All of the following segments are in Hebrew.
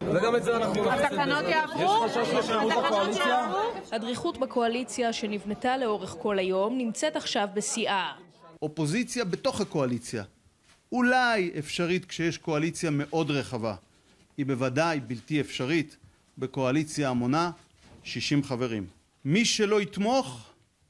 וגם את זה אנחנו... התקנות יעברו? יש חשש לשרירות בקואליציה? הדריכות בקואליציה שנבנתה לאורך כל היום נמצאת עכשיו בשיאה. אופוזיציה בתוך הקואליציה. אולי אפשרית כשיש קואליציה מאוד רחבה. היא בוודאי בלתי אפשרית בקואליציה המונה 60 חברים. מי שלא יתמוך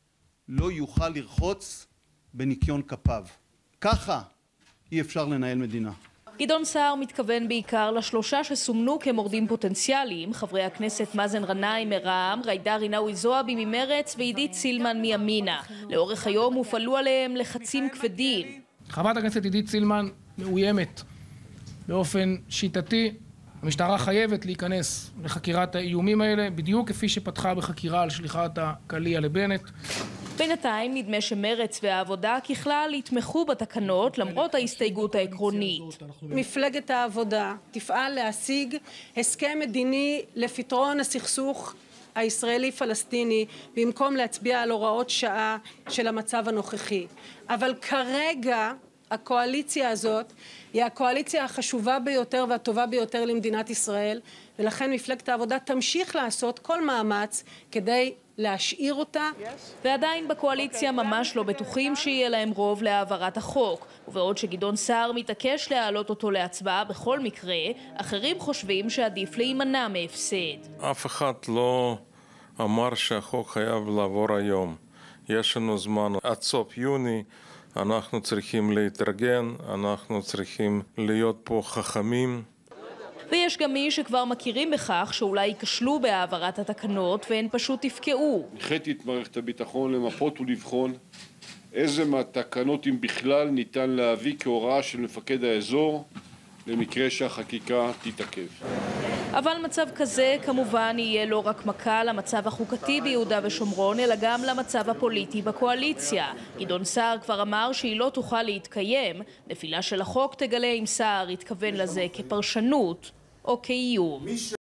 לא יוכל לרחוץ בניקיון כפיו. ככה אי אפשר לנהל מדינה. גדעון סער מתכוון בעיקר לשלושה שסומנו כמורדים פוטנציאליים, חברי הכנסת מאזן גנאים מרע"מ, ג'ידא רינאוי זועבי ממרץ ועידית סילמן מימינה. לאורך היום הופעלו עליהם לחצים כבדים. חברת הכנסת עידית סילמן מאוימת באופן שיטתי. המשטרה חייבת להיכנס לחקירת האיומים האלה, בדיוק כפי שפתחה בחקירה על שליחת הקליע לבנט. בינתיים נדמה שמרץ והעבודה ככלל יתמכו בתקנות למרות ההסתייגות העקרונית. מפלגת העבודה תפעל להשיג הסכם מדיני לפתרון הסכסוך הישראלי-פלסטיני במקום להצביע על הוראות שעה של המצב הנוכחי. אבל כרגע הקואליציה הזאת היא הקואליציה החשובה ביותר והטובה ביותר למדינת ישראל, ולכן מפלגת העבודה תמשיך לעשות כל מאמץ כדי להשאיר אותה. ועדיין בקואליציה ממש לא בטוחים שיהיה להם רוב להעברת החוק, ובעוד שגדעון סער מתעקש להעלות אותו להצבעה בכל מקרה, אחרים חושבים שעדיף להימנע מהפסד. אף אחד לא אמר שהחוק חייב לעבור היום. יש לנו זמן עד סוף יוני, אנחנו צריכים להתארגן, אנחנו צריכים להיות פה חכמים. ויש גם מי שכבר מכירים בכך שאולי ייכשלו בהעברת התקנות והן פשוט תפקעו. הנחיתי את מערכת הביטחון למפות ולבחון איזה מהתקנות אם בכלל ניתן להביא כהוראה של מפקד האזור למקרה שהחקיקה תתעכב. אבל מצב כזה כמובן יהיה לא רק מכה למצב החוקתי ביהודה ושומרון, אלא גם למצב הפוליטי בקואליציה. גדעון סער כבר אמר שהיא לא תוכל להתקיים. נפילה של החוק תגלה אם סער התכוון לזה כפרשנות או כאיום.